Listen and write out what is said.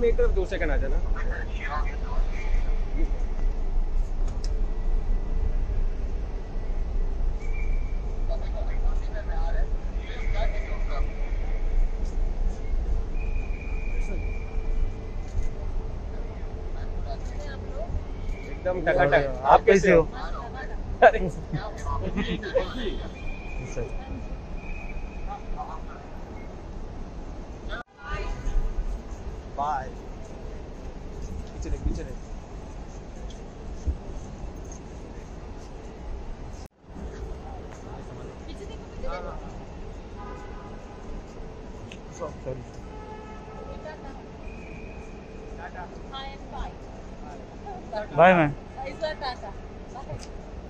Ma'am एक तरफ 2 second आ जाना। एकदम टकाटक। आप कैसे हो? अरे बाय। पीछे बाय मैम।